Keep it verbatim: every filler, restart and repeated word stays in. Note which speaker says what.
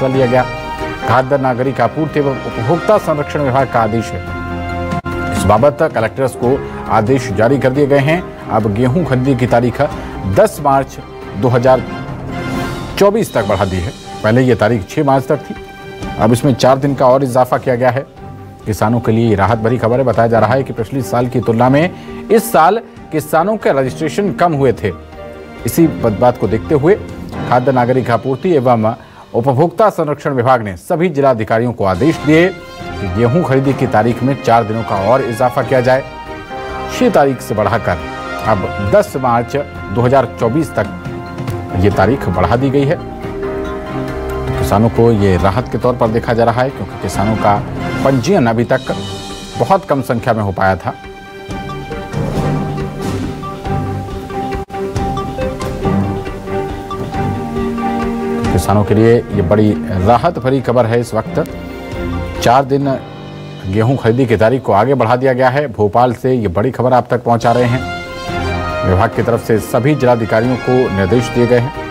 Speaker 1: फैसला लिया गया। खाद्य नागरिक आपूर्ति एवं उपभोक्ता संरक्षण विभाग का आदेश है। इस बाबत कलेक्टर्स को आदेश जारी कर दिए गए हैं। अब गेहूं खरीदी की तारीख दस मार्च दो हज़ार चौबीस तक बढ़ा दी है। पहले यह तारीख छह मार्च तक थी, अब इसमें चार दिन का और इजाफा किया गया है। किसानों के लिए राहत भरी खबर है। बताया जा रहा है कि पिछले साल की तुलना में इस साल किसानों के रजिस्ट्रेशन कम हुए थे। इसी बात को देखते हुए खाद्य नागरिक आपूर्ति एवं उपभोक्ता संरक्षण विभाग ने सभी जिलाधिकारियों को आदेश दिए कि गेहूं खरीदी की तारीख में चार दिनों का और इजाफा किया जाए। छह तारीख से बढ़ाकर अब दस मार्च दो हज़ार चौबीस तक ये तारीख बढ़ा दी गई है। तो किसानों को ये राहत के तौर पर देखा जा रहा है, क्योंकि किसानों का पंजीयन अभी तक बहुत कम संख्या में हो पाया था। किसानों के लिए ये बड़ी राहत भरी खबर है। इस वक्त चार दिन गेहूं खरीदी की तारीख को आगे बढ़ा दिया गया है। भोपाल से ये बड़ी खबर आप तक पहुंचा रहे हैं। विभाग की तरफ से सभी जिलाधिकारियों को निर्देश दिए गए हैं